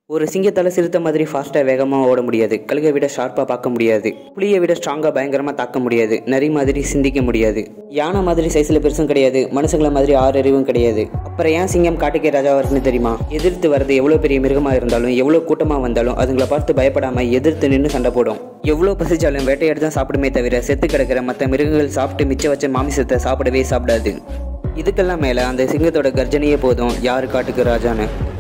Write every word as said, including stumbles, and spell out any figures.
ஒரு சிங்கத்தால் சிறுத்தை மாதிரி ஃபாஸ்ட்டாக வேகமாக ஓட முடியாது. கழுகை விட ஷார்ப்பாக பார்க்க முடியாது. புளியை விட ஸ்ட்ராங்காக பயங்கரமாக தாக்க முடியாது. நரி மாதிரி சிந்திக்க முடியாது. யானை மாதிரி சைஸில் பெருசும் கிடையாது. மனுஷங்களை மாதிரி ஆறு அறிவும் கிடையாது. அப்புறம் ஏன் சிங்கம் காட்டுக்கே ராஜா வருதுன்னு தெரியுமா? எதிர்த்து வரது எவ்வளோ பெரிய மிருகமாக இருந்தாலும் எவ்வளோ கூட்டமாக வந்தாலும் அதுங்களை பார்த்து பயப்படாமல் எதிர்த்து நின்று சண்டை போடும். எவ்வளோ பசிச்சாலும் வேட்டையாடி தான் சாப்பிடுமே தவிர செத்து கிடக்கிற மற்ற மிருகங்கள் சாப்பிட்டு மிச்சம் வச்ச மாமிசத்தை சாப்பிடவே சாப்பிடாது. இதுக்கெல்லாம் மேலே அந்த சிங்கத்தோட கர்ஜனையே போதும் யார் காட்டுக்கு ராஜான்னு.